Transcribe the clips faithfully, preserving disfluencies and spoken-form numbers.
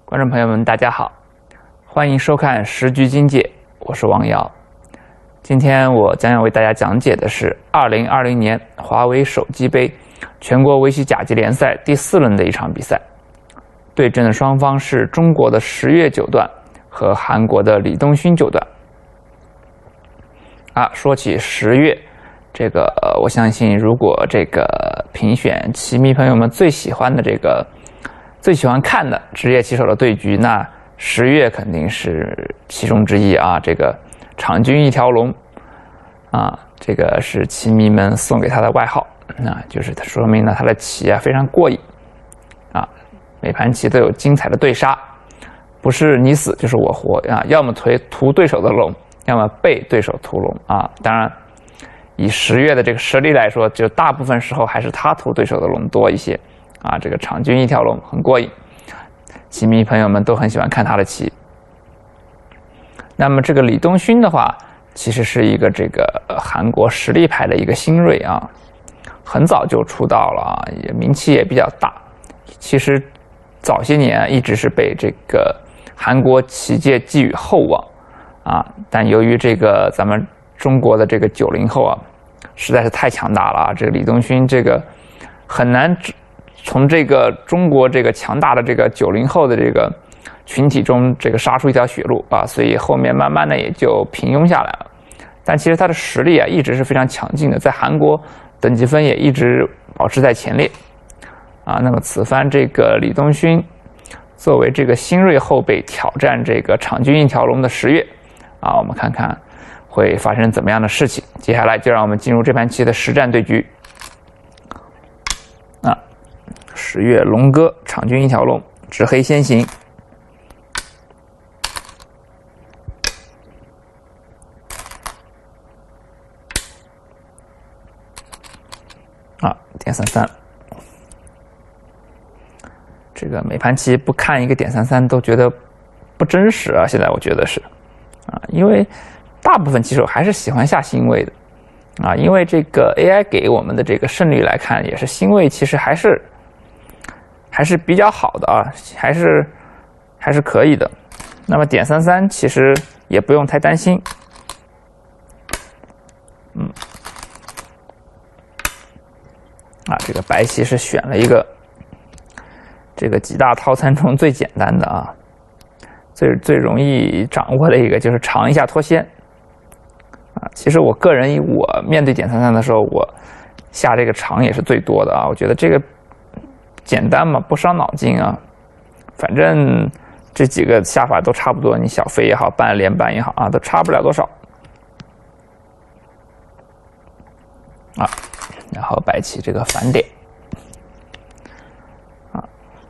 观众朋友们，大家好，欢迎收看时局经解，我是王瑶。今天我将要为大家讲解的是二零二零年华为手机杯全国围棋甲级联赛第四轮的一场比赛，对阵的双方是中国的十月九段和韩国的李东勋九段。啊，说起十月，这个、呃、我相信，如果这个评选棋迷朋友们最喜欢的这个。最喜欢看的职业棋手的对局，那十月肯定是其中之一啊。这个场均一条龙啊，这个是棋迷们送给他的外号，那就是它说明了他的棋啊非常过瘾啊，每盘棋都有精彩的对杀，不是你死就是我活啊，要么屠屠对手的龙，要么被对手屠龙啊。当然，以十月的这个实力来说，就大部分时候还是他屠对手的龙多一些。啊，这个场均一条龙很过瘾，棋迷朋友们都很喜欢看他的棋。那么这个李东勋的话，其实是一个这个韩国实力派的一个新锐啊，很早就出道了啊，也名气也比较大。其实早些年一直是被这个韩国棋界寄予厚望啊，但由于这个咱们中国的这个九零后啊，实在是太强大了啊，这个李东勋这个很难从这个中国这个强大的这个九零后的这个群体中，这个杀出一条血路啊，所以后面慢慢的也就平庸下来了。但其实他的实力啊，一直是非常强劲的，在韩国等级分也一直保持在前列啊。那么此番这个李东勋作为这个新锐后辈挑战这个场均一条龙的十月啊，我们看看会发生怎么样的事情。接下来就让我们进入这盘棋的实战对局。啊。十月龙哥场均一条龙，执黑先行。啊，点三三。这个每盘棋不看一个点三三都觉得不真实啊！现在我觉得是啊，因为大部分棋手还是喜欢下星位的啊，因为这个 A I 给我们的这个胜率来看，也是星位其实还是。还是比较好的啊，还是还是可以的。那么点三三其实也不用太担心。嗯，啊，这个白棋是选了一个这个几大套餐中最简单的啊，最最容易掌握的一个就是长一下脱先。啊，其实我个人以我面对点三三的时候，我下这个长也是最多的啊，我觉得这个。简单嘛，不伤脑筋啊。反正这几个下法都差不多，你小飞也好，半连半也好啊，都差不了多少。啊，然后白棋这个反点，啊，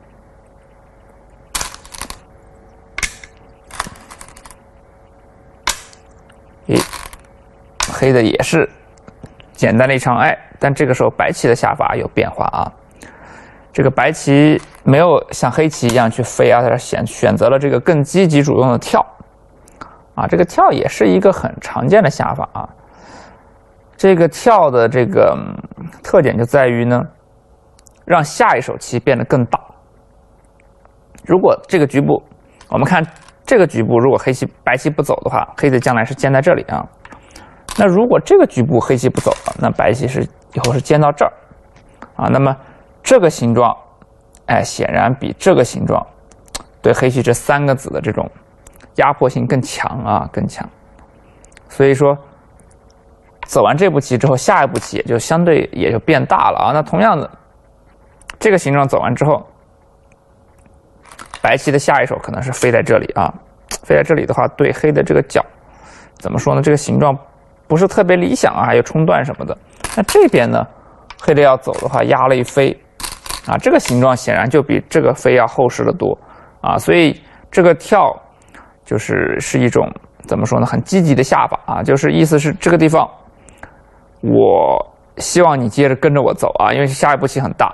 诶，黑的也是简单的一场爱，但这个时候白棋的下法有变化啊。这个白棋没有像黑棋一样去飞啊，它选选择了这个更积极主动的跳，啊，这个跳也是一个很常见的下法啊。这个跳的这个、嗯、特点就在于呢，让下一手棋变得更大。如果这个局部，我们看这个局部，如果黑棋白棋不走的话，黑子将来是尖在这里啊。那如果这个局部黑棋不走了，那白棋是以后是尖到这儿，啊，那么。这个形状，哎，显然比这个形状对黑棋这三个子的这种压迫性更强啊，更强。所以说，走完这步棋之后，下一步棋也就相对也就变大了啊。那同样的，这个形状走完之后，白棋的下一手可能是飞在这里啊，飞在这里的话，对黑的这个角怎么说呢？这个形状不是特别理想啊，还有冲断什么的。那这边呢，黑的要走的话，压了一飞。啊，这个形状显然就比这个飞要厚实的多啊，所以这个跳就是是一种怎么说呢，很积极的下法啊，就是意思是这个地方，我希望你接着跟着我走啊，因为下一步棋很大。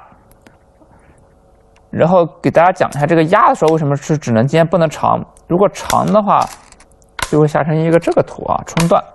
然后给大家讲一下这个压的时候为什么是只能尖不能长，如果长的话就会下成一个这个图啊，冲断，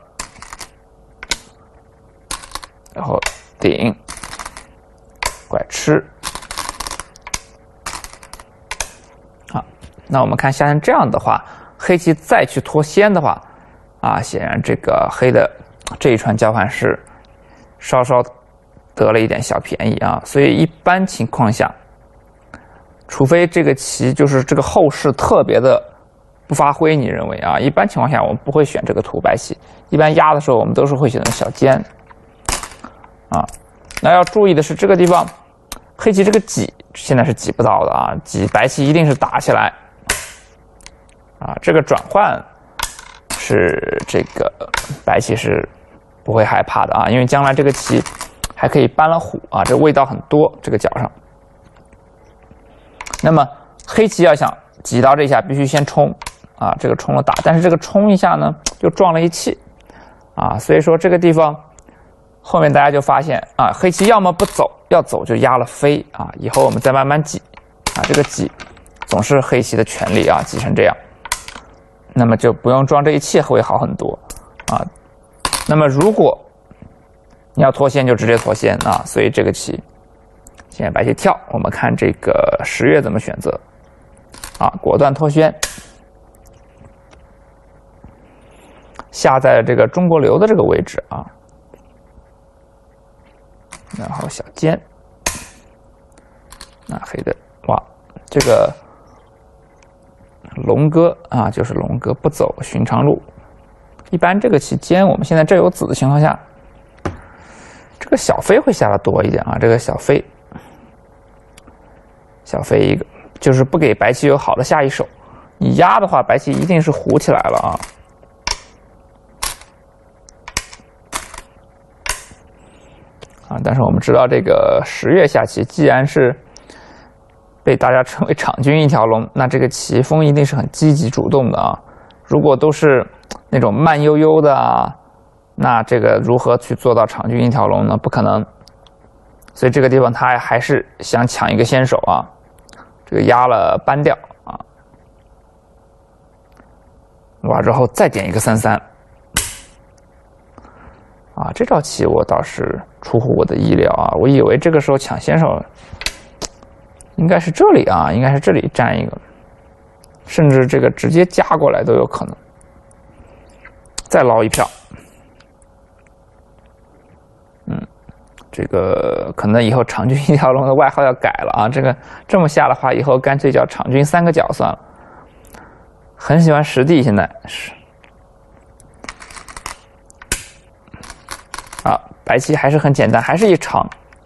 然后顶。拐吃，啊， 那我们看下线这样的话，黑棋再去脱先的话，啊，显然这个黑的这一串交换是稍稍得了一点小便宜啊。所以一般情况下，除非这个棋就是这个后势特别的不发挥，你认为啊？一般情况下我们不会选这个图白棋，一般压的时候我们都是会选择小尖啊。那要注意的是这个地方，黑棋这个挤现在是挤不到的啊，挤白棋一定是打起来啊。这个转换是这个白棋是不会害怕的啊，因为将来这个棋还可以搬了虎啊，这味道很多这个角上。那么黑棋要想挤到这一下，必须先冲啊，这个冲了打，但是这个冲一下呢，又撞了一气啊，所以说这个地方后面大家就发现啊，黑棋要么不走，要走就压了飞啊，以后我们再慢慢挤啊，这个挤总是黑棋的权利啊，挤成这样，那么就不用撞这一气会好很多啊。那么如果你要脱先，就直接脱先啊，所以这个棋现在白棋跳，我们看这个十月怎么选择啊，果断脱先。下在这个中国流的这个位置啊，然后小尖，那黑的哇，这个龙哥啊，就是龙哥不走寻常路。一般这个棋尖，我们现在这有子的情况下，这个小飞会下的多一点啊。这个小飞，小飞一个，就是不给白棋有好的下一手。你压的话，白棋一定是糊起来了啊。啊，但是我们知道这个十月下棋，既然是被大家称为场均一条龙，那这个棋风一定是很积极主动的啊。如果都是那种慢悠悠的啊，那这个如何去做到场均一条龙呢？不可能。所以这个地方他还是想抢一个先手啊，这个压了搬掉啊，哇，之后再点一个三三。啊，这招棋我倒是出乎我的意料啊！我以为这个时候抢先手应该是这里啊，应该是这里占一个，甚至这个直接加过来都有可能。再捞一票，嗯，这个可能以后场均一条龙的外号要改了啊！这个这么下的话，以后干脆叫场均三个角算了。很喜欢实地，现在是。啊，白棋还是很简单，还是一长。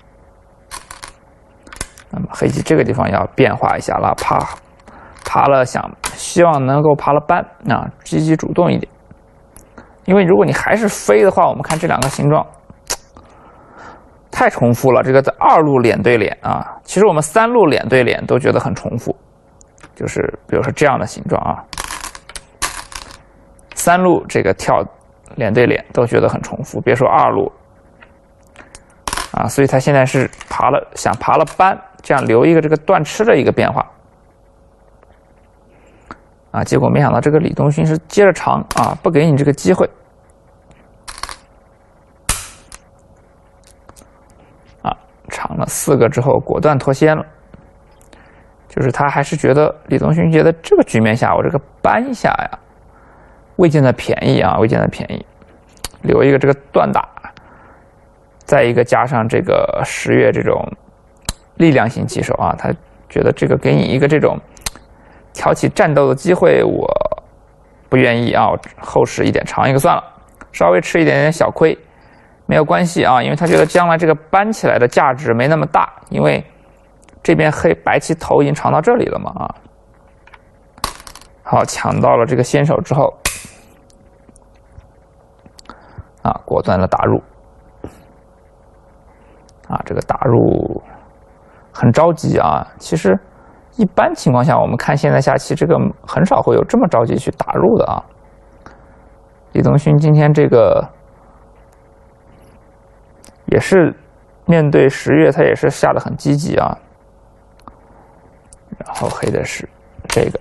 那么黑棋这个地方要变化一下了，爬爬了想希望能够爬了扳啊，积极主动一点。因为如果你还是飞的话，我们看这两个形状太重复了。这个在二路脸对脸啊，其实我们三路脸对脸都觉得很重复，就是比如说这样的形状啊，三路这个跳脸对脸都觉得很重复，别说二路啊，所以他现在是爬了，想爬了扳，这样留一个这个断吃的一个变化啊，结果没想到这个李东勋是接着长啊，不给你这个机会啊，长了四个之后果断脱先了，就是他还是觉得李东勋觉得这个局面下我这个扳一下呀，未见得便宜啊，未见得便宜，留一个这个断打，再一个加上这个十月这种力量型棋手啊，他觉得这个给你一个这种挑起战斗的机会，我不愿意啊，后势一点长一个算了，稍微吃一点点小亏没有关系啊，因为他觉得将来这个扳起来的价值没那么大，因为这边黑白棋头已经长到这里了嘛啊。好，抢到了这个先手之后啊，果断的打入啊，这个打入很着急啊。其实一般情况下，我们看现在下棋，这个很少会有这么着急去打入的啊。李东勋今天这个也是面对十月，他也是下得很积极啊。然后黑的是这个，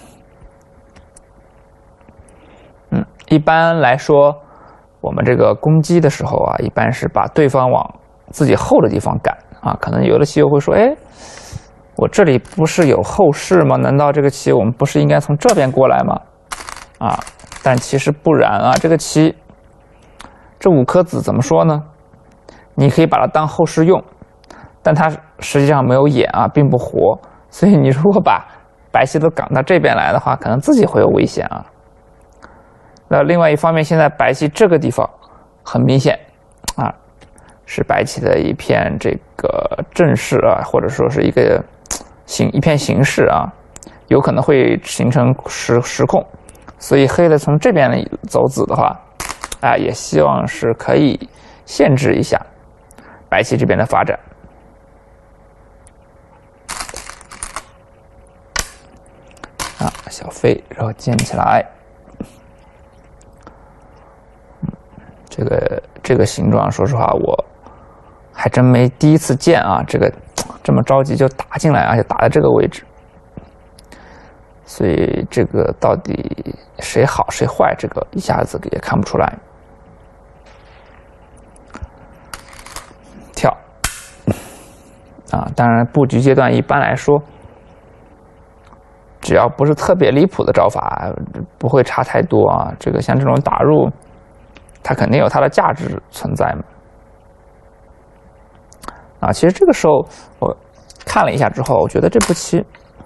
嗯，一般来说，我们这个攻击的时候啊，一般是把对方往自己后的地方赶啊。可能有的棋友会说，哎， 我这里不是有后势吗？难道这个棋我们不是应该从这边过来吗？啊，但其实不然啊，这个棋，这五颗子怎么说呢？你可以把它当后势用，但它实际上没有眼啊，并不活，所以你如果把白棋都赶到这边来的话，可能自己会有危险啊。那另外一方面，现在白棋这个地方很明显啊，是白棋的一片这个阵势啊，或者说是一个形一片形势啊，有可能会形成失失控，所以黑的从这边走子的话，啊，也希望是可以限制一下白棋这边的发展。啊，小飞，然后建起来。这个这个形状，说实话，我还真没第一次见啊。这个这么着急就打进来，而且打在这个位置，所以这个到底谁好谁坏，这个一下子也看不出来。跳啊，当然布局阶段一般来说，只要不是特别离谱的招法，不会差太多啊。这个像这种打入，它肯定有它的价值存在嘛。啊，其实这个时候我看了一下之后，我觉得这步棋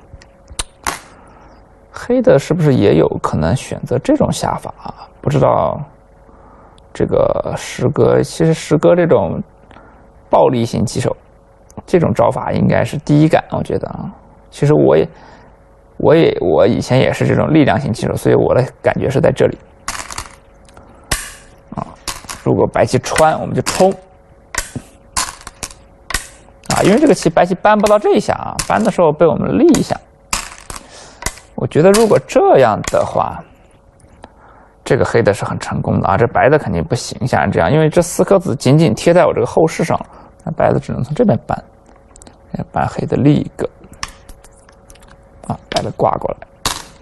黑的是不是也有可能选择这种下法啊？不知道这个石哥，其实石哥这种暴力型棋手，这种招法应该是第一感，我觉得啊。其实我也，我也，我以前也是这种力量型棋手，所以我的感觉是在这里。啊，如果白棋穿，我们就冲。啊，因为这个棋白棋搬不到这一下啊，搬的时候被我们立一下。我觉得如果这样的话，这个黑的是很成功的啊，这白的肯定不行，像这样，因为这四颗子紧紧贴在我这个后势上，那白的只能从这边搬，搬黑的立一个，啊，白的挂过来。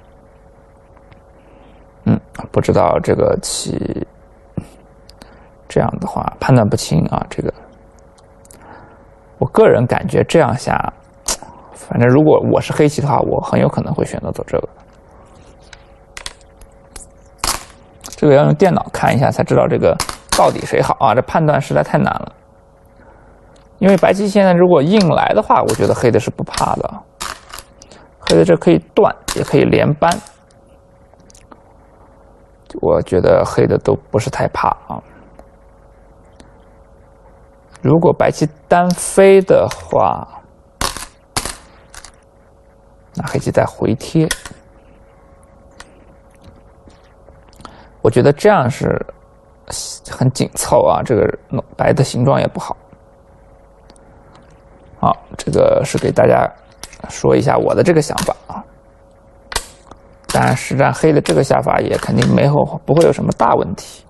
嗯，不知道这个棋这样的话判断不清啊，这个。我个人感觉这样下，反正如果我是黑棋的话，我很有可能会选择走这个。这个要用电脑看一下才知道这个到底谁好啊！这判断实在太难了。因为白棋现在如果硬来的话，我觉得黑的是不怕的。黑的这可以断，也可以连扳，我觉得黑的都不是太怕啊。如果白棋单飞的话，那黑棋再回贴，我觉得这样是很紧凑啊，这个白的形状也不好。好，这个是给大家说一下我的这个想法啊。当然，实战黑的这个下法也肯定没有不会有什么大问题。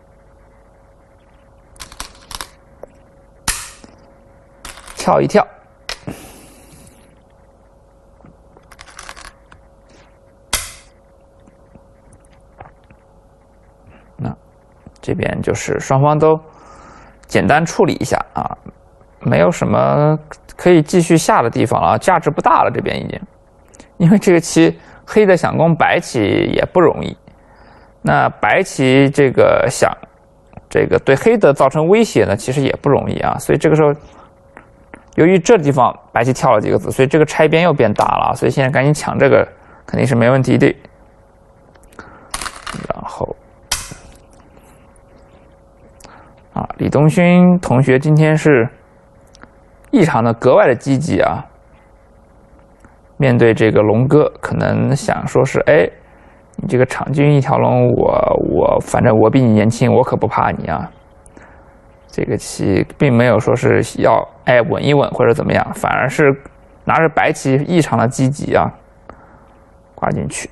跳一跳，那这边就是双方都简单处理一下啊，没有什么可以继续下的地方了，价值不大了。这边已经，因为这个棋黑的想攻白棋也不容易，那白棋这个想这个对黑的造成威胁呢，其实也不容易啊，所以这个时候。由于这地方白棋跳了几个子，所以这个拆边又变大了，所以现在赶紧抢这个肯定是没问题的。然后，啊，李东勋同学今天是异常的格外的积极啊。面对这个龙哥，可能想说是，哎，你这个场均一条龙，我我反正我比你年轻，我可不怕你啊。这个棋并没有说是要哎稳一稳或者怎么样，反而是拿着白棋异常的积极啊，挂进去。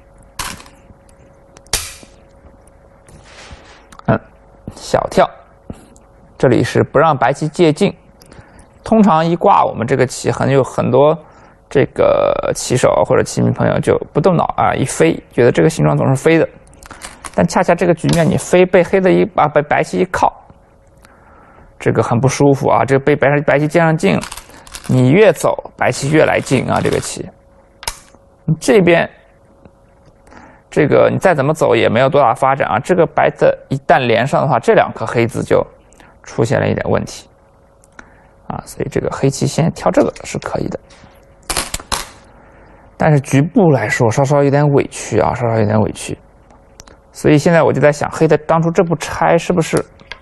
嗯，小跳，这里是不让白棋借镜。通常一挂我们这个棋，很有很多这个棋手或者棋迷朋友就不动脑啊，一飞，觉得这个形状总是飞的，但恰恰这个局面你飞被黑的一把被白棋一靠。这个很不舒服啊！这个被白白棋接上镜， 你越走，白棋越来劲啊，这个棋。这边这个你再怎么走也没有多大发展啊。这个白的一旦连上的话，这两颗黑子就出现了一点问题啊，所以这个黑棋先跳这个是可以的。但是局部来说，稍稍有点委屈啊，稍稍有点委屈。所以现在我就在想，黑的当初这步拆是不是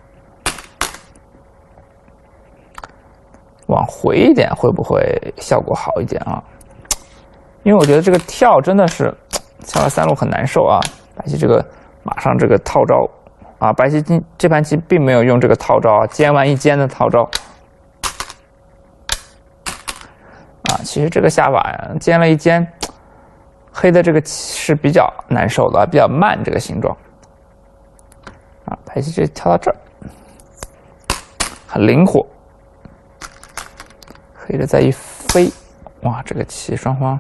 往回一点，会不会效果好一点啊？因为我觉得这个跳真的是跳了三路很难受啊。白棋这个马上这个套招啊，白棋今这盘棋并没有用这个套招啊，尖完一尖的套招啊。其实这个下法呀，尖了一尖，黑的这个棋是比较难受的，比较慢这个形状啊。白棋这跳到这儿，很灵活。黑的再一飞，哇，这个棋双方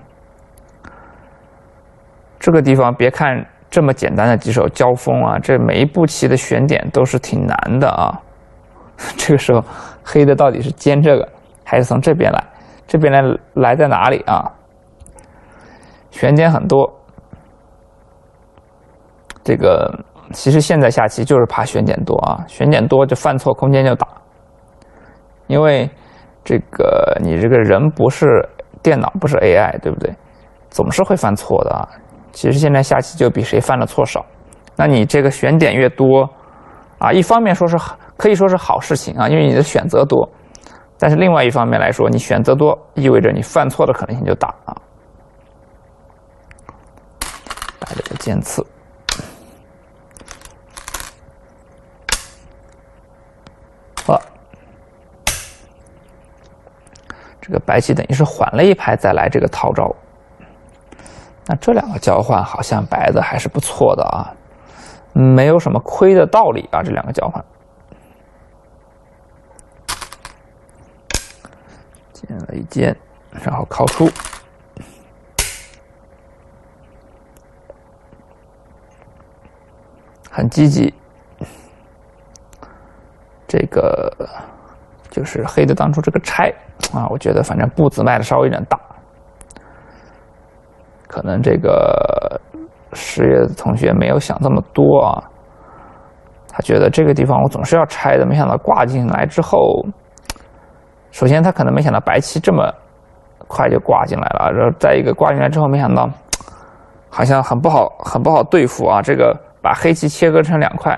这个地方别看这么简单的几手交锋啊，这每一步棋的选点都是挺难的啊。这个时候黑的到底是尖这个还是从这边来？这边来来在哪里啊？选点很多。这个其实现在下棋就是怕选点多啊，选点多就犯错空间就大。因为这个你这个人不是电脑，不是 A I， 对不对？总是会犯错的啊。其实现在下棋就比谁犯的错少。那你这个选点越多啊，一方面说是可以说是好事情啊，因为你的选择多。但是另外一方面来说，你选择多意味着你犯错的可能性就大啊。打这个尖刺，好，这个白棋等于是缓了一拍再来这个套招。那这两个交换好像白的还是不错的啊，没有什么亏的道理啊，这两个交换。尖了一尖，然后靠出，很积极。这个就是黑的当初这个拆啊，我觉得反正步子迈的稍微有点大。可能这个十月的同学没有想这么多啊，他觉得这个地方我总是要拆的，没想到挂进来之后，首先他可能没想到白棋这么快就挂进来了，然后再一个挂进来之后，没想到好像很不好，很不好对付啊。这个把黑棋切割成两块，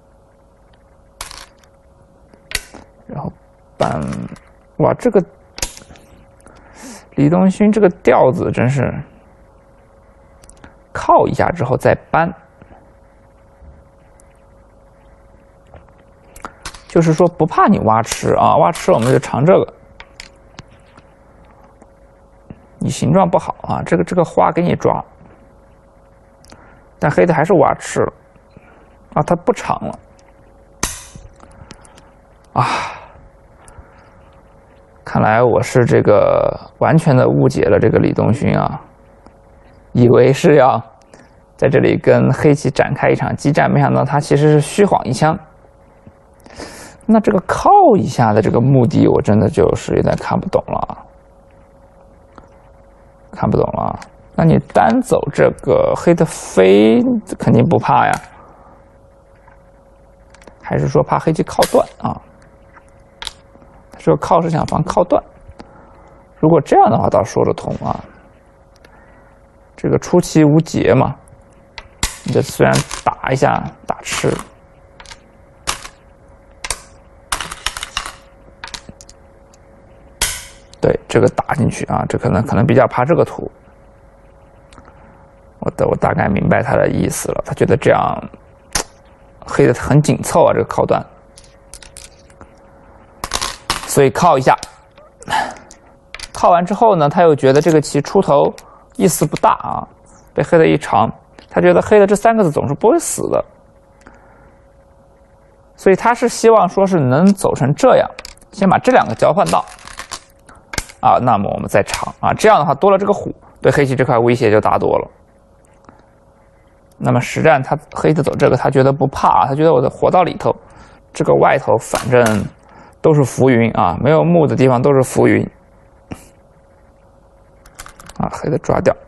然后搬，哇，这个李东勋这个调子真是。靠一下之后再搬，就是说不怕你挖吃啊，挖吃我们就尝这个。你形状不好啊，这个这个花给你抓，但黑的还是挖吃了啊，它不长了啊。看来我是这个完全的误解了这个李东勋啊。以为是要在这里跟黑棋展开一场激战，没想到他其实是虚晃一枪。那这个靠一下的这个目的，我真的就是有点看不懂了，看不懂了。那你单走这个黑的飞，肯定不怕呀？还是说怕黑棋靠断啊？这个靠是想防靠断，如果这样的话，倒说得通啊。这个出其无劫嘛，你这虽然打一下打吃，对这个打进去啊，这可能可能比较怕这个图。我的我大概明白他的意思了，他觉得这样黑的很紧凑啊，这个靠断，所以靠一下，靠完之后呢，他又觉得这个棋出头。意思不大啊，被黑的一长，他觉得黑的这三个子总是不会死的，所以他是希望说是能走成这样，先把这两个交换到，啊，那么我们再长啊，这样的话多了这个虎，对黑棋这块威胁就大多了。那么实战他黑的走这个，他觉得不怕啊，他觉得我的活到里头，这个外头反正都是浮云啊，没有木的地方都是浮云。 啊，黑的抓掉。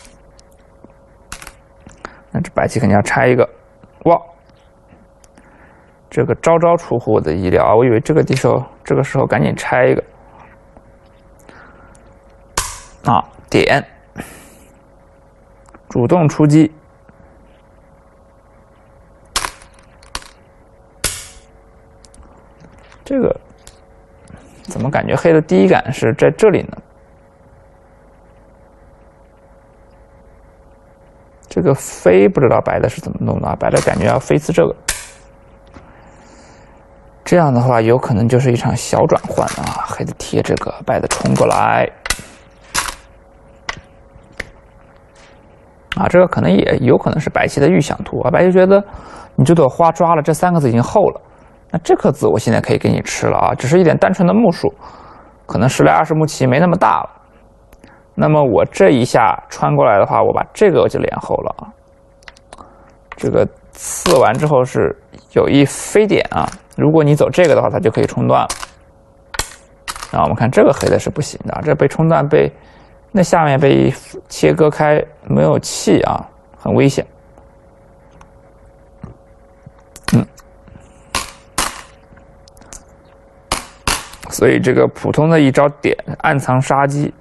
那这白棋肯定要拆一个，哇！这个招招出乎我的意料啊！我以为这个地时候这个时候赶紧拆一个啊，点，主动出击。这个怎么感觉黑的第一感是在这里呢？这个飞不知道白的是怎么弄的啊？白的感觉要飞次这个，这样的话有可能就是一场小转换啊！黑的贴这个，白的冲过来，啊，这个可能也有可能是白棋的预想图啊！白棋觉得你这朵花抓了，这三个子已经厚了，那这颗子我现在可以给你吃了啊！只是一点单纯的目数，可能十来二十目棋没那么大了。那么我这一下穿过来的话，我把这个就连厚了啊。这个刺完之后是有一飞点啊，如果你走这个的话，它就可以冲断了。啊，我们看这个黑的是不行的，这被冲断被那下面被切割开，没有气啊，很危险。嗯，所以这个普通的一招点暗藏杀机。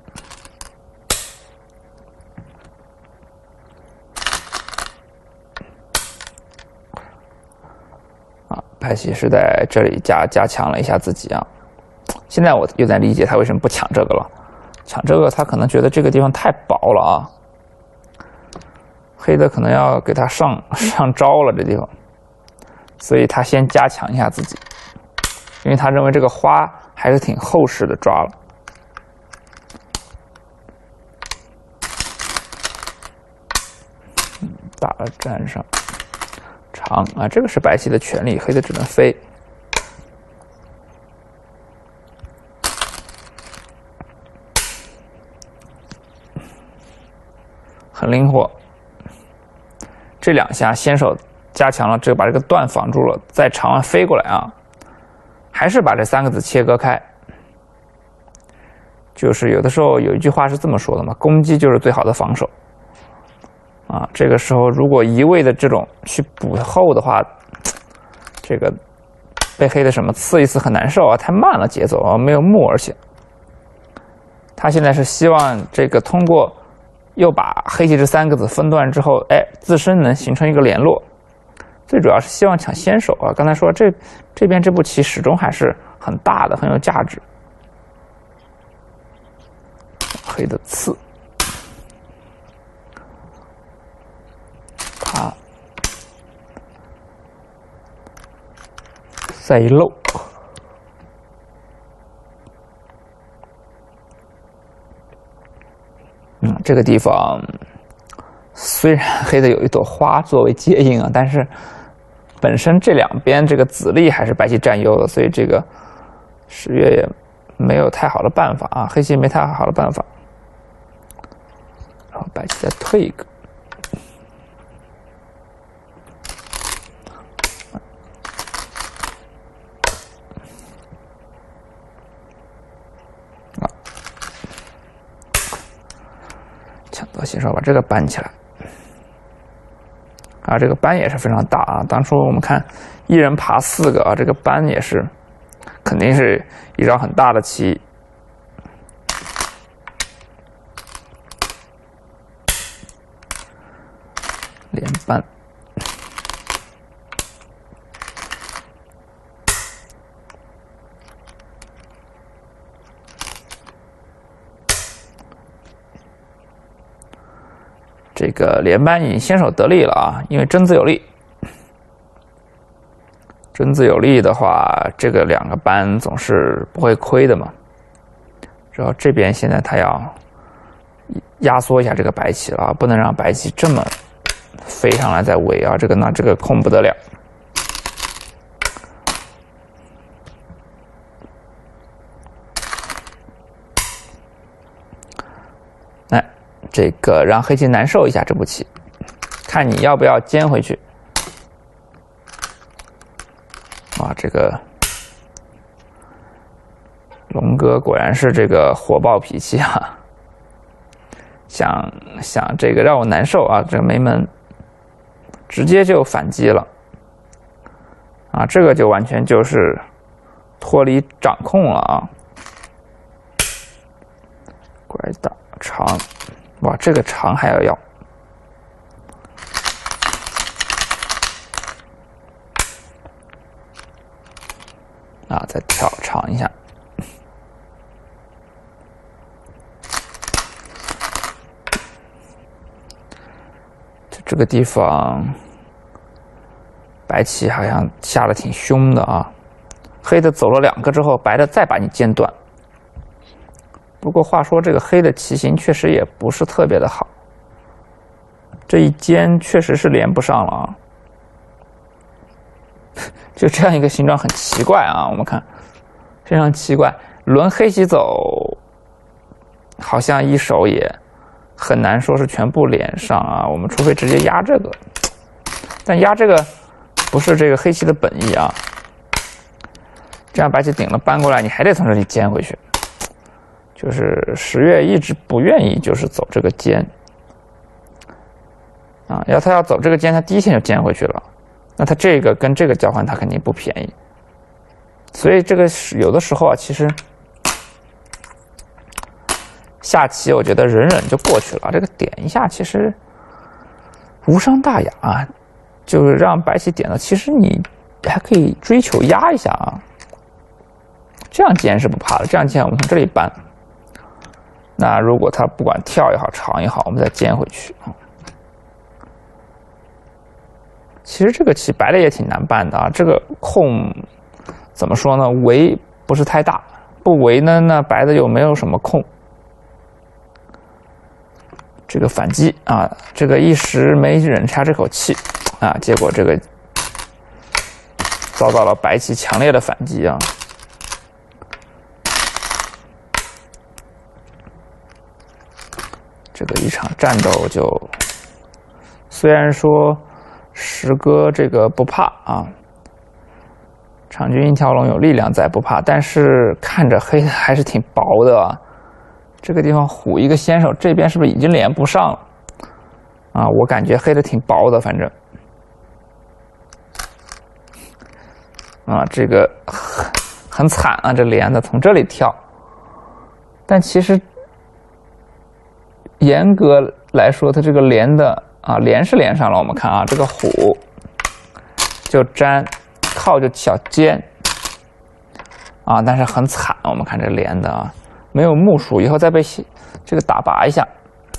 白棋是在这里加加强了一下自己啊，现在我有点理解他为什么不抢这个了，抢这个他可能觉得这个地方太薄了啊，黑的可能要给他上上招了这地方，所以他先加强一下自己，因为他认为这个花还是挺厚实的抓了。打了粘上。长啊，这个是白棋的权利，黑的只能飞。很灵活。这两下先手加强了，这个把这个段防住了，再长完飞过来啊，还是把这三个子切割开。就是有的时候有一句话是这么说的嘛，攻击就是最好的防守。啊，这个时候如果一味的这种去补后的话，这个被黑的什么刺一次很难受啊，太慢了节奏啊，没有目，而且他现在是希望这个通过又把黑棋这三个子分段之后，哎，自身能形成一个联络，最主要是希望抢先手啊。刚才说这这边这步棋始终还是很大的，很有价值。黑的刺。啊，再一漏，嗯，这个地方虽然黑的有一朵花作为接应啊，但是本身这两边这个子力还是白棋占优的，所以这个十月也没有太好的办法啊，黑棋没太好的办法，然后白棋再退一个。抢到先手把这个搬起来，啊，这个搬也是非常大啊！当初我们看一人爬四个啊，这个搬也是肯定是一招很大的棋。连搬，这个连扳已经先手得利了啊，因为真子有利。真子有利的话，这个两个扳总是不会亏的嘛。然后这边现在他要压缩一下这个白棋了啊，不能让白棋这么飞上来再围啊，这个那这个控不得了。来，这个让黑棋难受一下这步棋，看你要不要尖回去。哇，这个龙哥果然是这个火爆脾气啊！ 想想这个让我难受啊，这个梅门直接就反击了啊，这个就完全就是脱离掌控了啊。拐打长，哇，这个长还要要。啊，再跳长一下，这个地方白棋好像下的挺凶的啊，黑的走了两个之后，白的再把你尖断。不过话说，这个黑的棋形确实也不是特别的好，这一尖确实是连不上了啊。就这样一个形状很奇怪啊，我们看非常奇怪。轮黑棋走，好像一手也很难说是全部连上啊。我们除非直接压这个，但压这个不是这个黑棋的本意啊。这样白棋顶了搬过来，你还得从这里尖回去。就是十月一直不愿意就是走这个尖啊，要他要走这个尖，他第一线就尖回去了。那他这个跟这个交换，他肯定不便宜，所以这个有的时候啊，其实下棋我觉得忍忍就过去了，这个点一下其实无伤大雅啊，就是让白棋点了，其实你还可以追求压一下啊，这样尖是不怕的，这样尖我们从这里搬，那如果他不管跳也好，长也好，我们再尖回去啊。其实这个棋白的也挺难办的啊，这个空怎么说呢？围不是太大，不围呢，那白的又没有什么空。这个反击啊，这个一时没忍下这口气啊，结果这个遭到了白棋强烈的反击啊。这个一场战斗就虽然说。石哥这个不怕啊，场均一条龙有力量在不怕，但是看着黑的还是挺薄的啊。这个地方虎一个先手，这边是不是已经连不上了啊？我感觉黑的挺薄的，反正啊，这个很很惨啊，这连的从这里跳，但其实严格来说，它这个连的。啊，连是连上了，我们看啊，这个虎就粘，靠就小尖啊，但是很惨，我们看这连的啊，没有目数，以后再被这个打拔一下，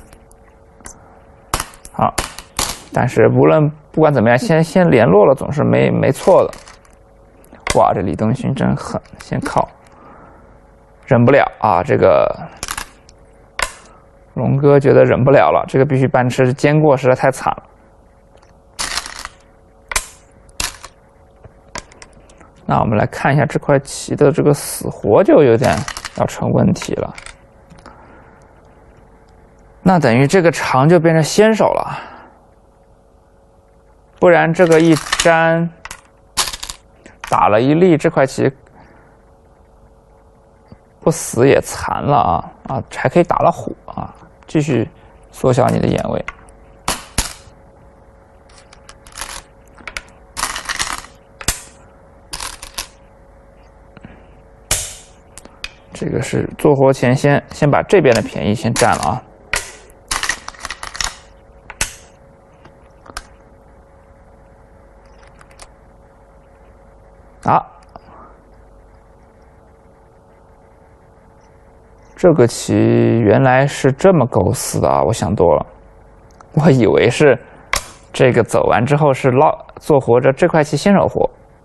好，但是无论不管怎么样，先先联络了总是没没错的。哇，这李登勋真狠，先靠，忍不了啊，这个。龙哥觉得忍不了了，这个必须搬吃，煎过实在太惨了。那我们来看一下这块棋的这个死活就有点要成问题了。那等于这个长就变成先手了，不然这个一粘打了一力，这块棋不死也残了啊啊，还可以打了虎啊。继续缩小你的眼位，这个是做活前先先把这边的便宜先占了啊。啊，这个棋原来是这么构思的啊！我想多了，我以为是这个走完之后是捞做活着这块棋先手活，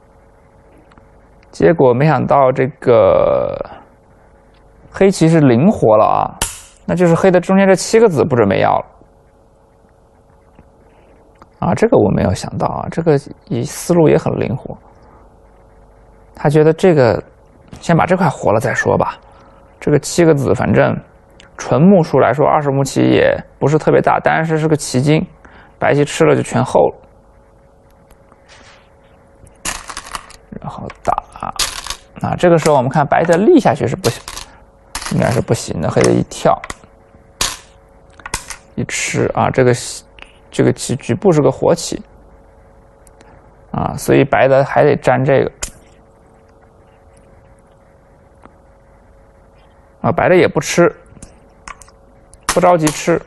结果没想到这个黑棋是零活了啊，那就是黑的中间这七个子不准备要了啊！这个我没有想到啊，这个以思路也很灵活，他觉得这个先把这块活了再说吧。这个七个子，反正纯目数来说，二十目棋也不是特别大，但是是个棋筋，白棋吃了就全厚了。然后打，啊，这个时候我们看白的立下去是不行，应该是不行的，黑的一跳， 一吃啊，这个这个棋局部是个活棋啊，所以白的还得粘这个啊，白的也不吃，不着急吃，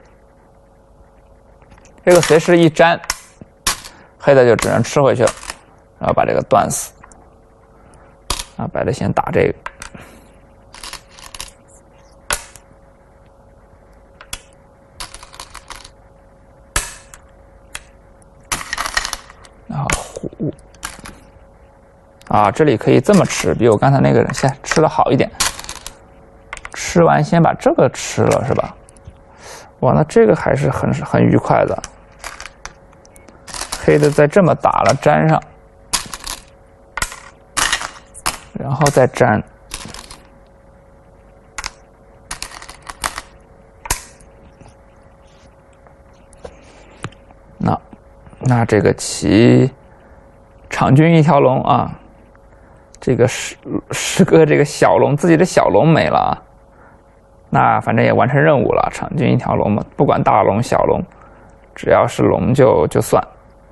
这个随时一粘，黑的就只能吃回去了，然后把这个断死啊，白的先打这个。然后虎啊，这里可以这么吃，比我刚才那个人先吃的好一点。吃完先把这个吃了是吧？哇，那这个还是很很愉快的。黑的再这么打了粘上，然后再粘。那那这个棋场均一条龙啊，这个师师哥这个小龙自己的小龙没了啊，那反正也完成任务了，场均一条龙嘛，不管大龙小龙，只要是龙就就算。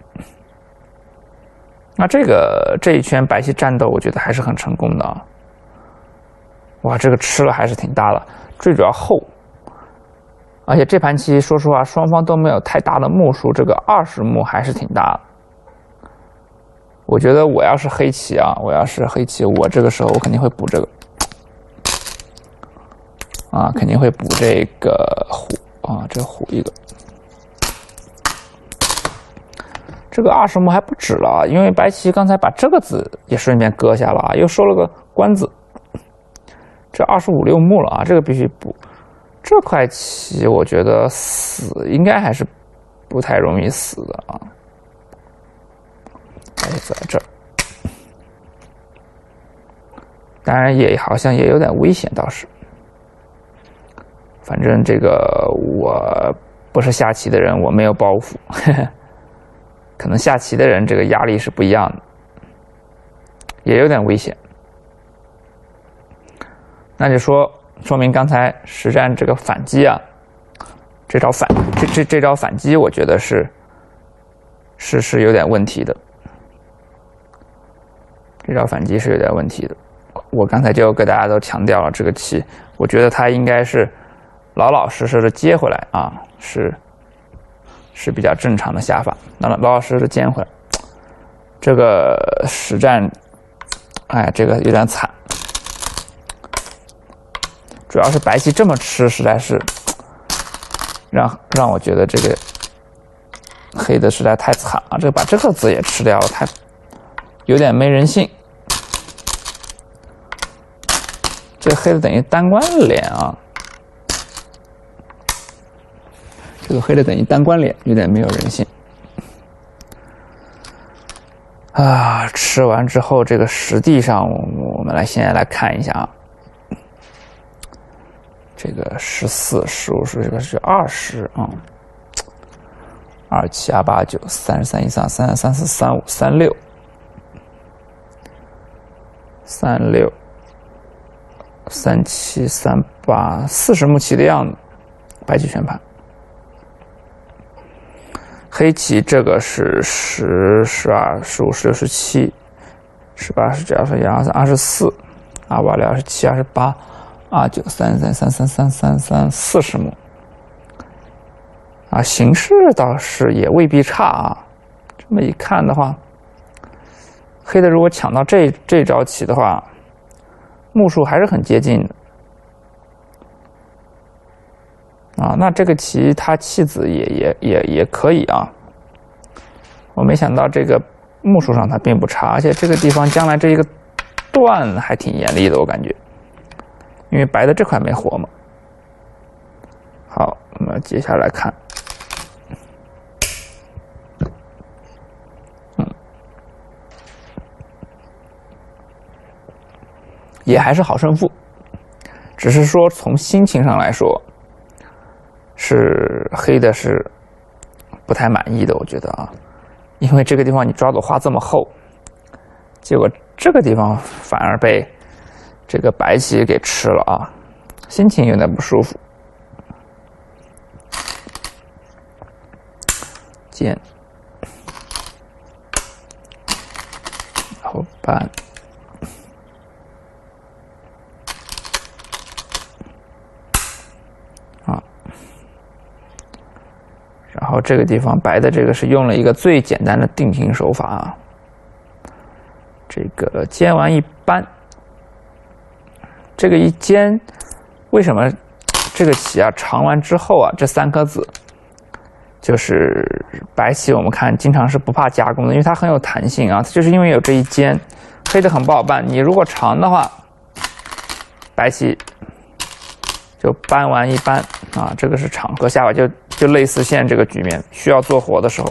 那这个这一圈白棋战斗，我觉得还是很成功的啊。哇，这个吃了还是挺大的，最主要厚。而且这盘棋，说实话，双方都没有太大的目数，这个二十目还是挺大的。我觉得我要是黑棋啊，我要是黑棋，我这个时候我肯定会补这个，啊，肯定会补这个虎啊，这个虎一个。这个二十目还不止了，因为白棋刚才把这个子也顺便割下了，又收了个官子，这二十五六目了啊，这个必须补。这块棋我觉得死应该还是不太容易死的啊。哎，在这儿，当然也好像也有点危险，倒是。反正这个我不是下棋的人，我没有包袱。呵呵，可能下棋的人这个压力是不一样的，也有点危险。那就说说明刚才实战这个反击啊，这招反这这这招反击，我觉得是是是有点问题的。这招反击是有点问题的。我刚才就给大家都强调了，这个棋，我觉得它应该是老老实实的接回来啊，是是比较正常的下法。那老老实实的接回来，这个实战，哎，这个有点惨。主要是白棋这么吃，实在是让让我觉得这个黑的实在太惨了。这个把这个子也吃掉了，太有点没人性。这黑的等于单关脸啊，这个黑的等于单关脸，有点没有人性啊！吃完之后，这个实地上，我们来现在来看一下啊。这个十四、十五是这个是二十啊，二七二八九三十三一三三三四三五三六三六三七三八四十目棋的样子，白棋全盘。黑棋这个是十、十二、十五、十六、十七、十八、十九、二十一、二十三、二十四、二八六、二十七、二十八。二九三三三三三三三四十目啊，形势倒是也未必差啊。这么一看的话，黑的如果抢到这这招棋的话，目数还是很接近的啊。那这个棋它弃子也也也也可以啊。我没想到这个目数上它并不差，而且这个地方将来这一个断还挺严厉的，我感觉。因为白的这块没活嘛。好，我们接下来看，嗯，也还是好胜负，只是说从心情上来说，是黑的是不太满意的，我觉得啊，因为这个地方你抓走花这么厚，结果这个地方反而被这个白棋给吃了啊，心情有点不舒服。 尖，然后搬，啊，然后这个地方白的这个是用了一个最简单的定型手法啊，这个尖完一扳，这个一尖，为什么这个棋啊长完之后啊，这三颗子就是白棋，我们看经常是不怕加工的，因为它很有弹性啊，就是因为有这一尖，黑的很不好办。你如果长的话，白棋就扳完一扳啊，这个是长和下法，就就类似现在这个局面，需要做活的时候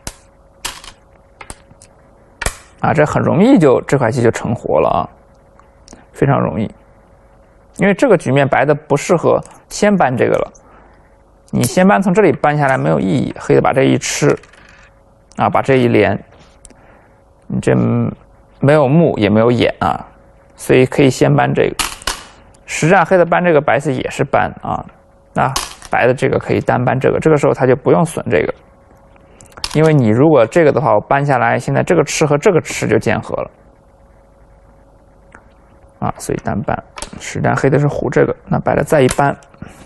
啊，这很容易就这块棋就成活了啊，非常容易。因为这个局面白的不适合先搬这个了，你先搬从这里搬下来没有意义，黑的把这一吃，啊，把这一连，你这没有目也没有眼啊，所以可以先搬这个。实战黑的搬这个，白棋也是搬啊，那白的这个可以单搬这个，这个时候他就不用损这个，因为你如果这个的话，我搬下来，现在这个吃和这个吃就见合了。啊，所以单搬，实战黑的是虎这个，那白的再一搬，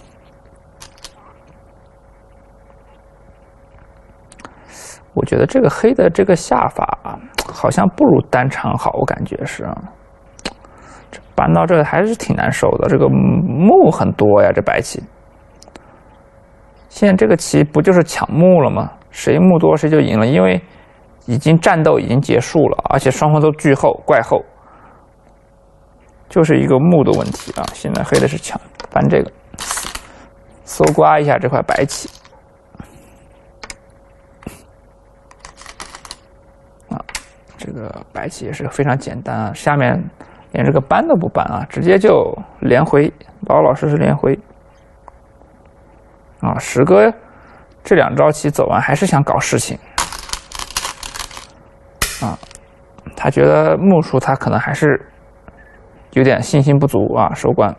我觉得这个黑的这个下法好像不如单长好，我感觉是啊，这搬到这个还是挺难受的，这个目很多呀，这白棋。现在这个棋不就是抢目了吗？谁目多谁就赢了，因为已经战斗已经结束了，而且双方都居后怪后。就是一个目的问题啊！现在黑的是抢搬这个，搜刮一下这块白棋啊，这个白棋也是非常简单啊，下面连这个搬都不搬啊，直接就连回，老老实实连回啊！石哥这两招棋走完还是想搞事情啊，他觉得目数他可能还是有点信心不足啊，收官。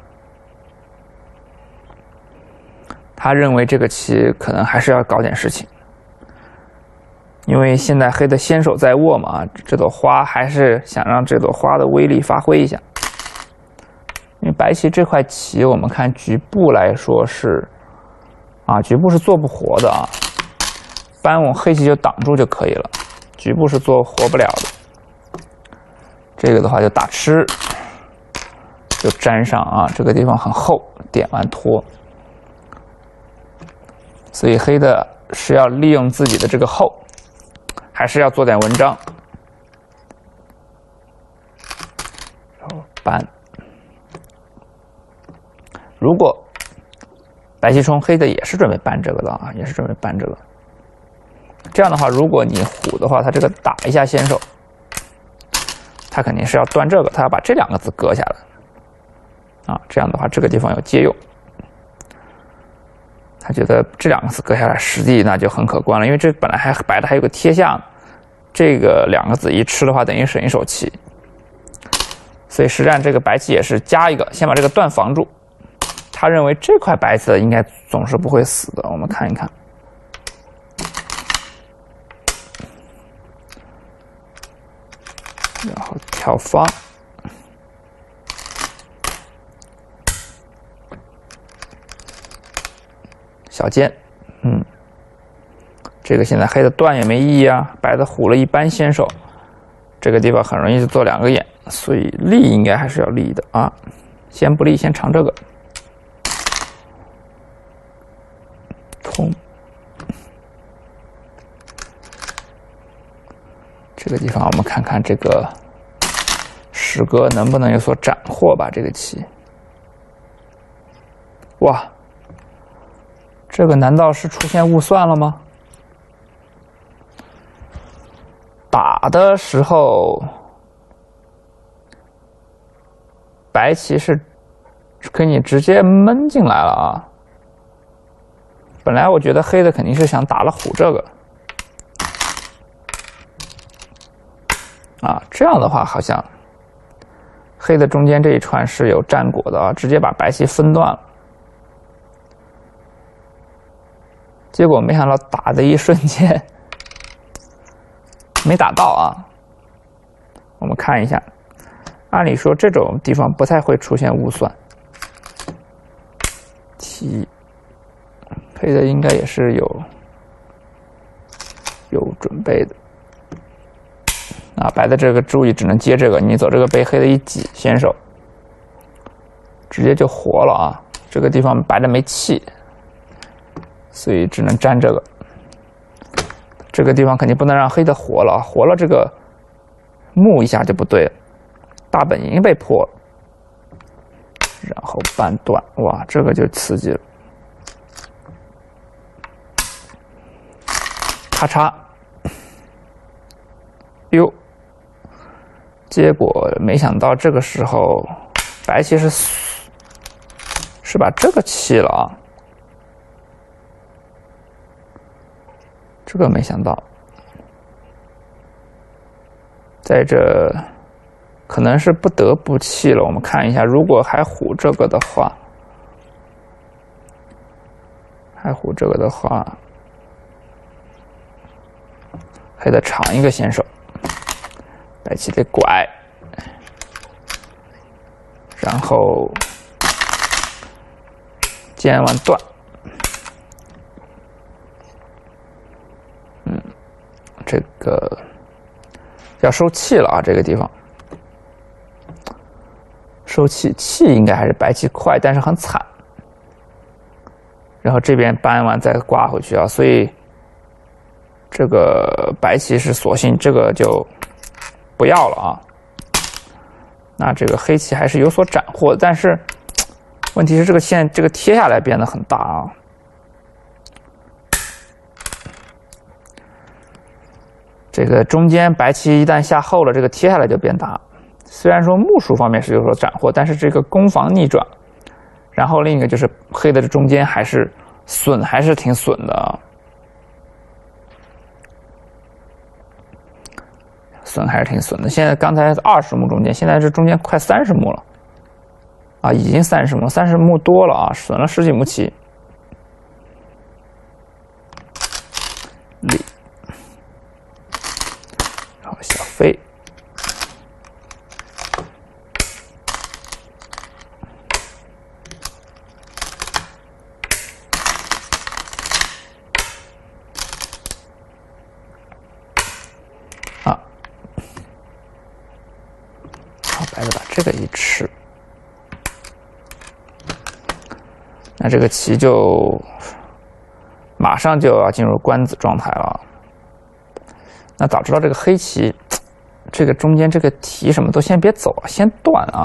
他认为这个棋可能还是要搞点事情，因为现在黑的先手在握嘛，这朵花还是想让这朵花的威力发挥一下。因为白棋这块棋，我们看局部来说是，啊，局部是做不活的啊，搬我黑棋就挡住就可以了，局部是做活不了的。这个的话就打吃。就粘上啊，这个地方很厚，点完脱，所以黑的是要利用自己的这个厚，还是要做点文章，然后搬。如果白棋冲，黑的也是准备搬这个的啊，也是准备搬这个。这样的话，如果你虎的话，他这个打一下先手，他肯定是要断这个，他要把这两个子割下来。啊，这样的话，这个地方有借用，他觉得这两个子割下来，实际那就很可观了，因为这本来还白的还有个贴下，这个两个子一吃的话，等于省一手棋，所以实战这个白棋也是加一个，先把这个断防住。他认为这块白子应该总是不会死的，我们看一看，然后跳方。小尖，嗯，这个现在黑的断也没意义啊，白的虎了一般先手，这个地方很容易就做两个眼，所以立应该还是要立的啊。先不立，先尝这个，通，这个地方我们看看这个石哥能不能有所斩获吧？这个棋，哇！这个难道是出现误算了吗？打的时候，白棋是给你直接闷进来了啊！本来我觉得黑的肯定是想打了虎这个，啊，这样的话好像黑的中间这一串是有战果的啊，直接把白棋分断了。结果没想到打的一瞬间， 没打到啊。我们看一下，按理说这种地方不太会出现误算。题黑的应该也是有有准备的啊，白的这个注意只能接这个，你走这个被黑的一挤，先手直接就活了啊。这个地方白的没气，所以只能粘这个。这个地方肯定不能让黑的活了，活了这个木一下就不对了，大本营被破了，然后半断，哇，这个就刺激了，咔嚓，哟，结果没想到这个时候白棋是是把这个弃了啊。这个没想到，在这可能是不得不弃了。我们看一下，如果还虎这个的话，还虎这个的话，黑的长一个先手，白棋得拐，然后尖完断。这个要收气了啊！这个地方收气，气应该还是白棋快，但是很惨。然后这边扳完再挂回去啊，所以这个白棋是索性这个就不要了啊。那这个黑棋还是有所斩获，但是问题是这个线这个贴下来变得很大啊。这个中间白棋一旦下厚了，这个贴下来就变大。虽然说目数方面是有所斩获，但是这个攻防逆转，然后另一个就是黑的这中间还是损，还是挺损的啊，损还是挺损的。现在刚才二十目中间，现在这中间快三十目了，啊，已经三十目，三十目多了啊，损了十几目棋。里。小飞，啊，好，白的把这个一吃，那这个棋就马上就要进入官子状态了。那早知道这个黑棋，这个中间这个提什么都先别走啊，先断啊。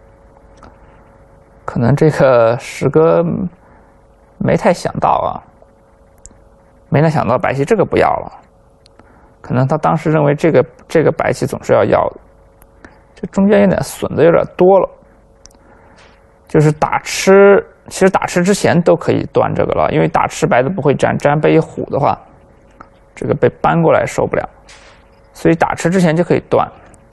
可能这个石哥没太想到啊，没太想到白棋这个不要了。可能他当时认为这个这个白棋总是要要的，这中间有点损的有点多了。就是打吃，其实打吃之前都可以断这个了，因为打吃白的不会粘，粘被一虎的话，这个被扳过来受不了。所以打吃之前就可以断，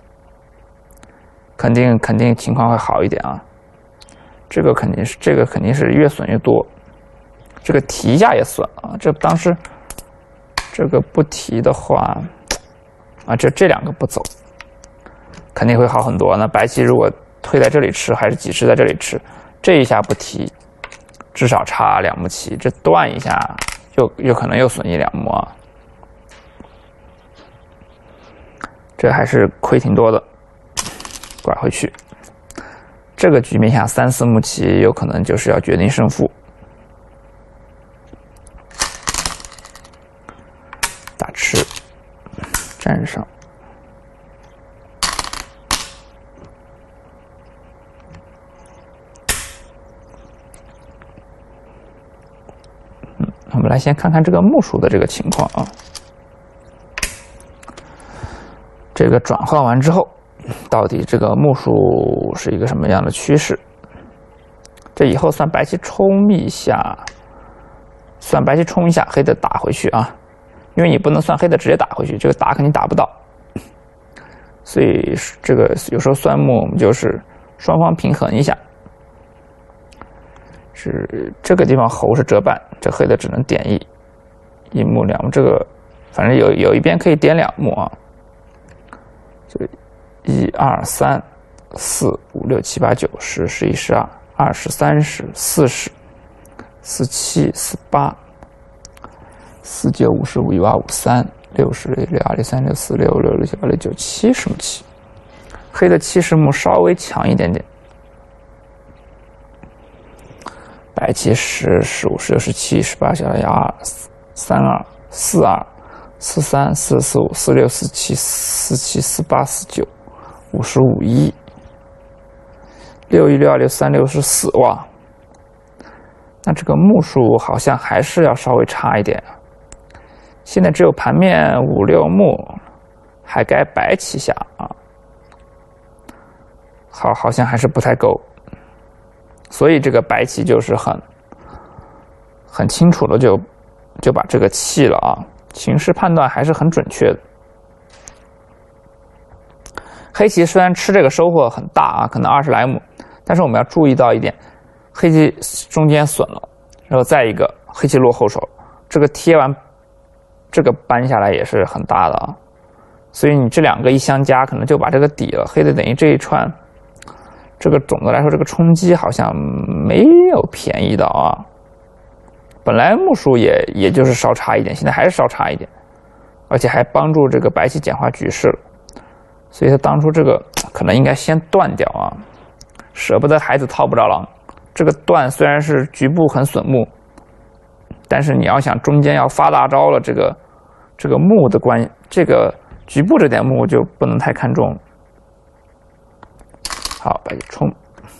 肯定肯定情况会好一点啊。这个肯定是这个肯定是越损越多，这个提一下也损啊。这当时这个不提的话，啊，这这两个不走，肯定会好很多。那白棋如果推在这里吃，还是几吃在这里吃，这一下不提，至少差两目棋，这断一下又有可能又损一两目啊。这还是亏挺多的，拐回去。这个局面下三四目棋有可能就是要决定胜负。打吃，站上。嗯，我们来先看看这个目数的这个情况啊。这个转换完之后，到底这个目数是一个什么样的趋势？这以后算白棋冲一下，算白棋冲一下，黑的打回去啊，因为你不能算黑的直接打回去，这个打肯定打不到，所以这个有时候算目我们就是双方平衡一下，是这个地方猴是折半，这黑的只能点一，一目两目，这个反正有有一边可以点两目啊。 就一二三四五六七八九十十一十二二十三十四十四七四八四九五十五一八五三六十六六二六三六四六六六七八六九七十目棋，黑的七十目稍微强一点点。白棋十、十五、十六、十七、十八、小一二、三二、四二、四三、四四五、四六、四七、四七、四八、四九、五十五一、六一、六二、六三、六十四，哇！那这个目数好像还是要稍微差一点。现在只有盘面五六目，还该白棋下啊，好，好像还是不太够。所以这个白棋就是很很清楚的就就把这个弃了啊，形势判断还是很准确的。黑棋虽然吃这个收获很大啊，可能二十来目，但是我们要注意到一点，黑棋中间损了，然后再一个黑棋落后手，这个贴完这个扳下来也是很大的啊，所以你这两个一相加，可能就把这个抵了。黑的等于这一串。这个总的来说，这个冲击好像没有便宜到啊。本来目数也也就是稍差一点，现在还是稍差一点，而且还帮助这个白棋简化局势了。所以他当初这个可能应该先断掉啊，舍不得孩子套不着狼。这个断虽然是局部很损目，但是你要想中间要发大招了，这个这个目的关，这个局部这点目就不能太看重。好，白棋冲，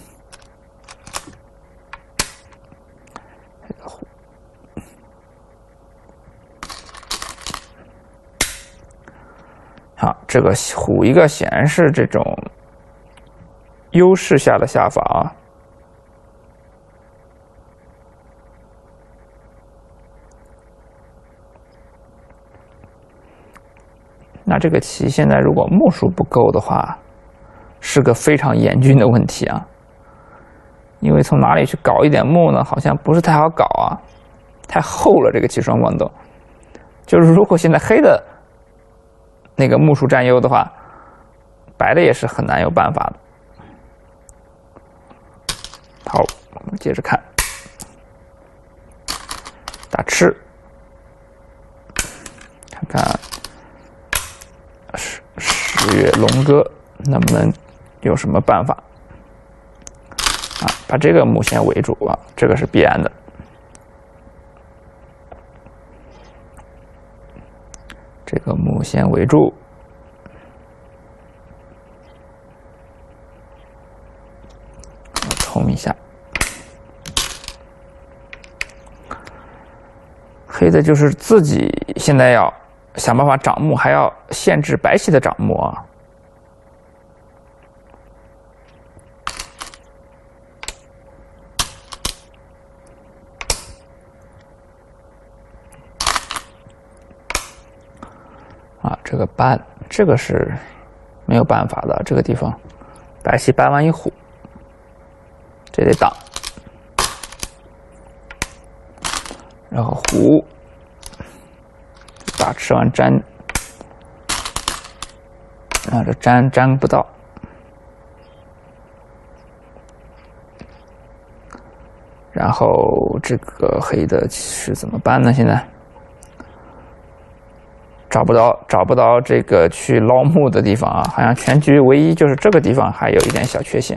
好，这个虎一个显然是这种优势下的下法啊。那这个棋现在如果目数不够的话，是个非常严峻的问题啊，因为从哪里去搞一点目呢？好像不是太好搞啊，太厚了。这个棋双光斗，就是如果现在黑的那个目数占优的话，白的也是很难有办法的。好，我们接着看打吃，看看十十月龙哥能不能有什么办法啊？把这个目先围住啊，这个是必然的。这个目先围住，我冲一下。黑的就是自己现在要想办法长目，还要限制白棋的长目啊。啊，这个扳，这个是没有办法的。这个地方，白棋扳完一虎，这得挡，然后虎打吃完粘，啊，这粘粘不到，然后这个黑的是怎么办呢？现在？找不到找不到这个去捞目的地方啊，好像全局唯一就是这个地方还有一点小缺陷。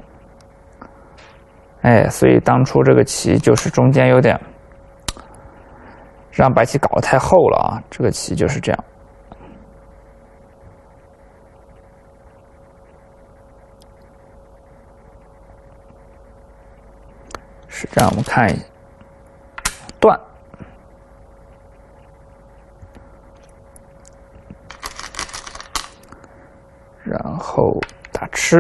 哎，所以当初这个棋就是中间有点让白棋搞得太厚了啊，这个棋就是这样。实战我们看一下断。然后打吃，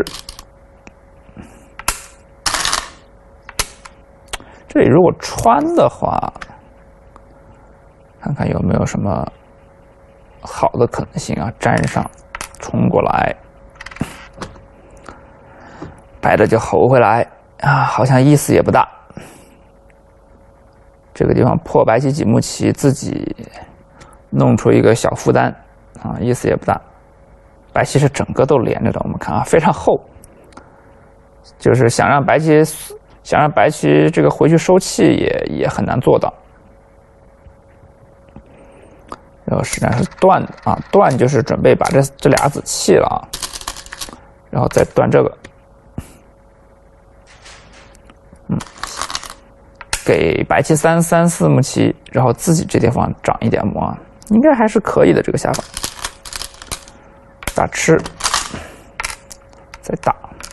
这里如果穿的话，看看有没有什么好的可能性啊？粘上，冲过来，白的就侯回来啊，好像意思也不大。这个地方破白棋几目棋，自己弄出一个小负担啊，意思也不大。 白棋是整个都连着的，我们看啊，非常厚，就是想让白棋想让白棋这个回去收气也也很难做到。然后实际上是断啊，断就是准备把这这俩子弃了啊，然后再断这个，嗯，给白棋三三四目棋，然后自己这地方长一点目啊，应该还是可以的这个下法。打吃，再打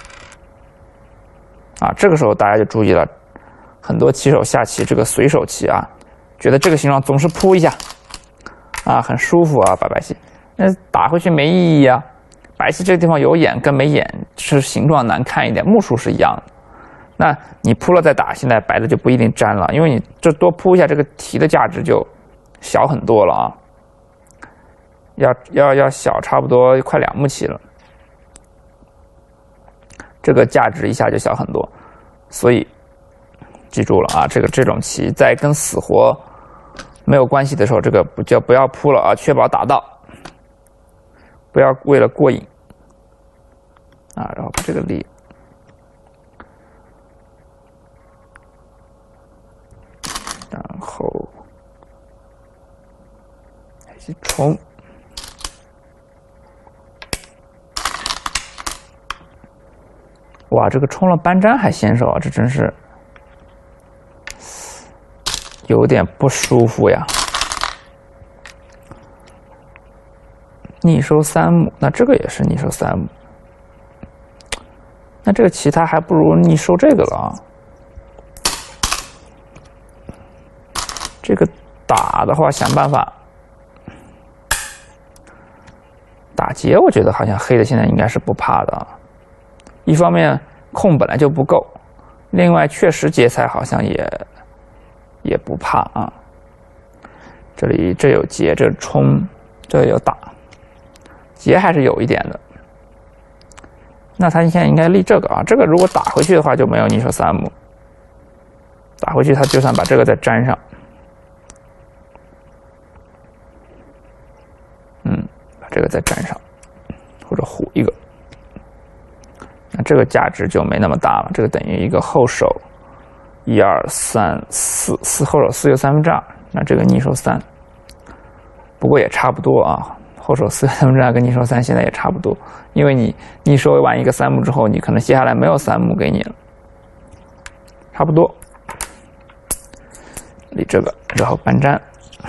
啊，这个时候大家就注意了，很多棋手下棋这个随手棋啊，觉得这个形状总是扑一下。啊，很舒服啊，把白棋，那打回去没意义啊。白棋这个地方有眼跟没眼是形状难看一点，目数是一样的。那你扑了再打，现在白的就不一定粘了，因为你这多扑一下，这个题的价值就小很多了啊。要要要小差不多快两目棋了，这个价值一下就小很多。所以记住了啊，这个这种棋在跟死活没有关系的时候，这个不叫不要扑了啊，确保打到，不要为了过瘾啊，然后把这个立，然后去冲，哇，这个冲了搬粘还先手啊，这真是。有点不舒服呀，逆收三目，那这个也是逆收三目，那这个棋他还不如逆收这个了啊。这个打的话，想办法打劫，我觉得好像黑的现在应该是不怕的啊。一方面空本来就不够，另外确实劫财好像也。也不怕啊，这里这有劫，这冲，这有打，劫还是有一点的。那他现在应该立这个啊，这个如果打回去的话就没有逆收三目，打回去他就算把这个再粘上，嗯，把这个再粘上，或者虎一个，那这个价值就没那么大了，这个等于一个后手。一二三四四后手四有三分之二，那这个逆收三，不过也差不多啊。后手四有三分之二跟逆收三现在也差不多，因为你逆收完一个三目之后，你可能接下来没有三目给你了，差不多。立这个，然后搬粘。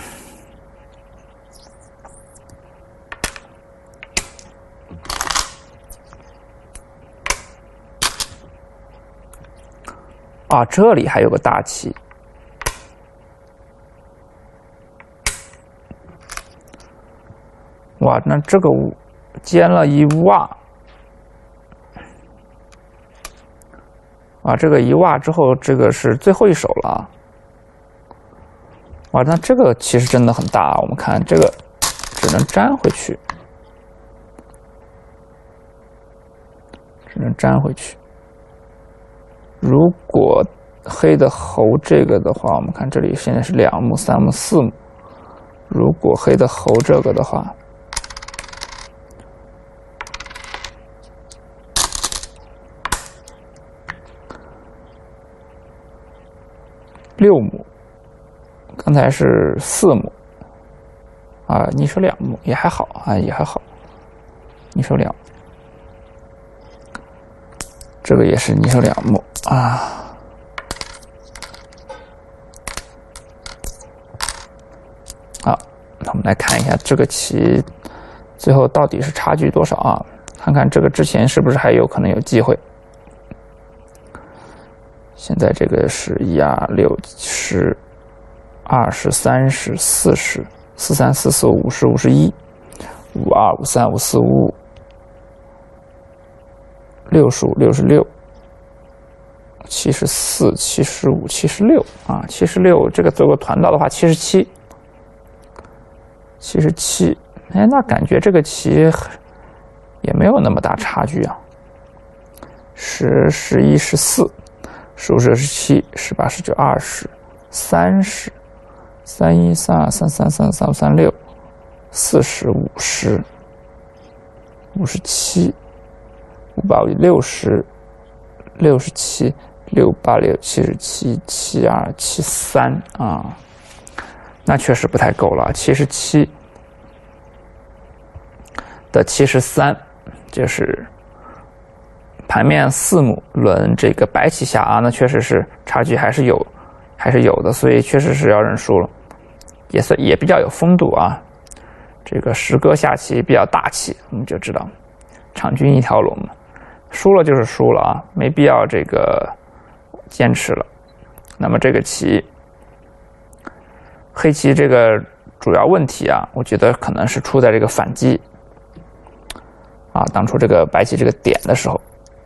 啊，这里还有个大棋，哇，那这个尖了一挖，啊，这个一挖之后，这个是最后一手了啊，哇，那这个其实真的很大啊，我们看这个只能粘回去，只能粘回去。如果黑的猴这个的话，我们看这里现在是两目、三目、四目。如果黑的猴这个的话，六目，刚才是四目，啊，逆收两目也还好啊，也还好，逆收两目。这个也是逆收两目啊，好，那我们来看一下这个棋最后到底是差距多少啊？看看这个之前是不是还有可能有机会。现在这个是一二六十、二十、三十、四十、四三、四四、五十、五十一、五二、五三、五四、五五。六十五、六十六、七十四、七十五、七十六啊，七十六这个做个团道的话，七十七、七十七，哎，那感觉这个棋也没有那么大差距啊。十、十一、十四、十五、十七、十八、十九、二十、三十、三一、三二、三三、三三、三六、四十、五十。 五十七，五八五六十，六十七，六八六七十七，七二七三啊，那确实不太够了。七十七的七十三，就是盘面四目轮这个白棋下啊，那确实是差距还是有，还是有的，所以确实是要认输了，也算也比较有风度啊。这个十哥下棋比较大气，我们就知道场均一条龙嘛，输了就是输了啊，没必要这个坚持了。那么这个棋，黑棋这个主要问题啊，我觉得可能是出在这个反击啊，当初这个白棋这个点的时候，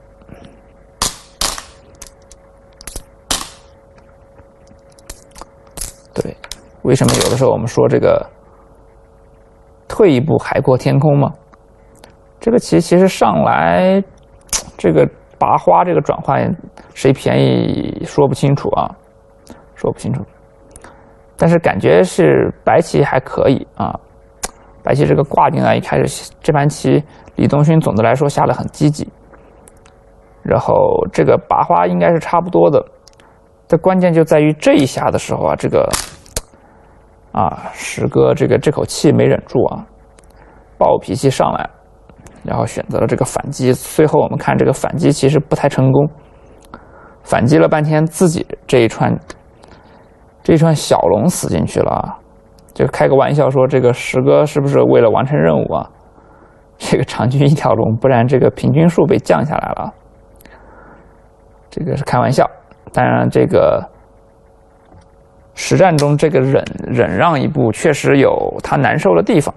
对，为什么有的时候我们说这个退一步海阔天空嘛？这个棋其实上来，这个拔花这个转换谁便宜说不清楚啊，说不清楚。但是感觉是白棋还可以啊，白棋这个挂进来一开始这盘棋李东勋总的来说下得很积极，然后这个拔花应该是差不多的，但关键就在于这一下的时候啊，这个。啊，十哥这个这口气没忍住啊，暴脾气上来，然后选择了这个反击。最后我们看这个反击其实不太成功，反击了半天，自己这一串这一串小龙死进去了啊！就开个玩笑说，这个十哥是不是为了完成任务啊？这个场均一条龙，不然这个平均数被降下来了。这个是开玩笑，当然这个。实战中，这个忍忍让一步确实有他难受的地方，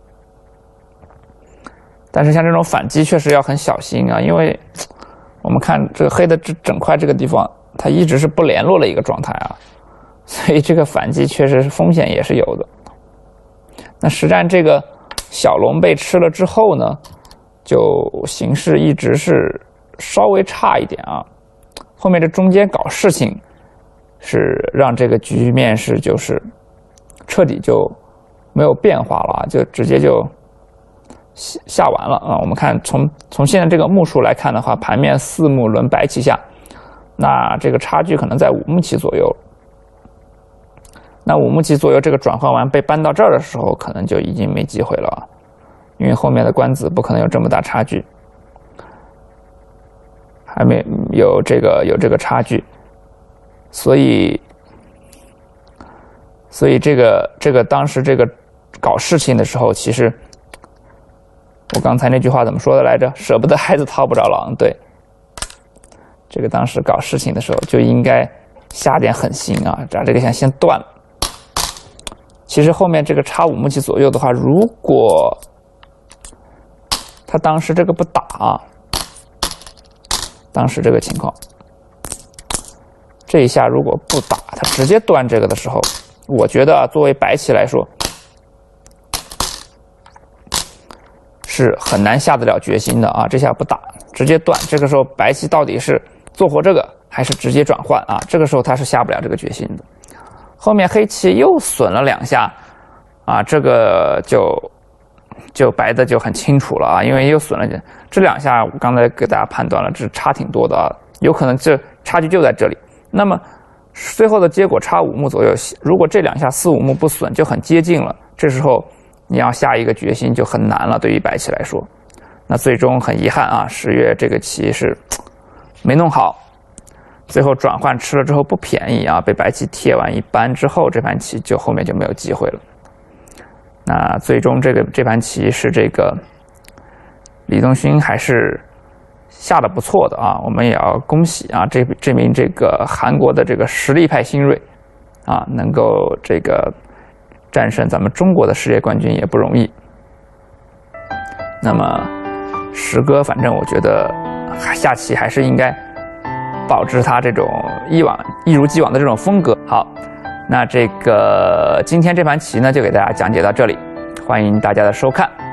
但是像这种反击确实要很小心啊，因为我们看这个黑的这整块这个地方，它一直是不联络的一个状态啊，所以这个反击确实是风险也是有的。那实战这个小龙被吃了之后呢，就形势一直是稍微差一点啊，后面这中间搞事情。是让这个局面是就是彻底就没有变化了，就直接就下下完了啊！我们看从从现在这个目数来看的话，盘面四目轮白棋下，那这个差距可能在五目棋左右。那五目棋左右这个转换完被搬到这儿的时候，可能就已经没机会了啊，因为后面的官子不可能有这么大差距，还没有这个有这个差距。所以，所以这个这个当时这个搞事情的时候，其实我刚才那句话怎么说的来着？舍不得孩子套不着狼。对，这个当时搞事情的时候就应该下点狠心啊，把这个先先断了。其实后面这个差五目棋左右的话，如果他当时这个不打啊，当时这个情况。这一下如果不打，他直接断这个的时候，我觉得啊，作为白棋来说，是很难下得了决心的啊。这下不打，直接断，这个时候白棋到底是做活这个，还是直接转换啊？这个时候他是下不了这个决心的。后面黑棋又损了两下，啊，这个就就白的就很清楚了啊，因为又损了这两下，我刚才给大家判断了，这差挺多的啊，有可能这差距就在这里。那么最后的结果差五目左右，如果这两下四五目不损，就很接近了。这时候你要下一个决心就很难了，对于白棋来说。那最终很遗憾啊，十月这个棋是没弄好，最后转换吃了之后不便宜啊，被白棋贴完一扳之后，这盘棋就后面就没有机会了。那最终这个这盘棋是这个李东勋还是下的不错的啊，我们也要恭喜啊，这这名这个韩国的这个实力派新锐啊，能够这个战胜咱们中国的世界冠军也不容易。那么石哥，反正我觉得下棋还是应该保持他这种一往一如既往的这种风格。好，那这个今天这盘棋呢，就给大家讲解到这里，欢迎大家的收看。